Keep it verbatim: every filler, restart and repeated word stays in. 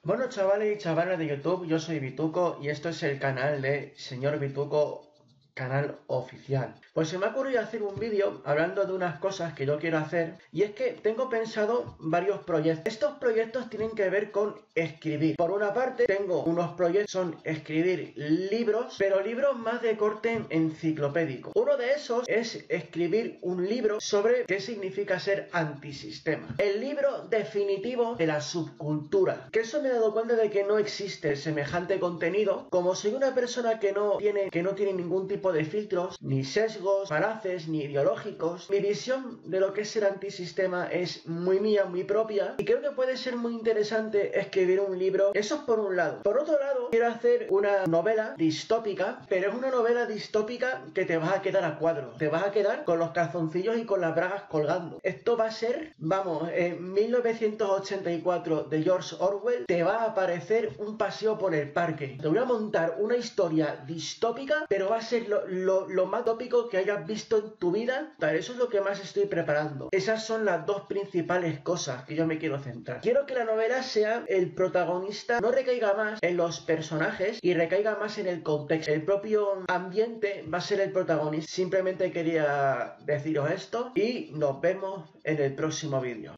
Bueno, chavales y chavalas de YouTube, yo soy Bituco y esto es el canal de Señor Bituco, canal oficial. Pues se me ha ocurrido hacer un vídeo hablando de unas cosas que yo quiero hacer, y es que tengo pensado varios proyectos. Estos proyectos tienen que ver con escribir. Por una parte tengo unos proyectos, son escribir libros, pero libros más de corte enciclopédico. Uno de esos es escribir un libro sobre qué significa ser antisistema. El libro definitivo de la subcultura. Que eso me he dado cuenta de que no existe semejante contenido. Como soy una persona que no tiene, que no tiene ningún tipo de filtros, ni sesgos, falaces, ni ideológicos, mi visión de lo que es ser antisistema es muy mía, muy propia, y creo que puede ser muy interesante escribir un libro. Eso es por un lado. Por otro lado, quiero hacer una novela distópica, pero es una novela distópica que te vas a quedar a cuadros. Te vas a quedar con los calzoncillos y con las bragas colgando. Esto va a ser, vamos, en mil novecientos ochenta y cuatro de George Orwell, te va a aparecer un paseo por el parque. Te voy a montar una historia distópica, pero va a ser lo, lo, lo más tópico que hayas visto en tu vida. Vale, eso es lo que más estoy preparando. Esas son las dos principales cosas que yo me quiero centrar. Quiero que la novela sea el protagonista, no recaiga más en los personajes y recaiga más en el contexto. El propio ambiente va a ser el protagonista. Simplemente quería deciros esto y nos vemos en el próximo vídeo.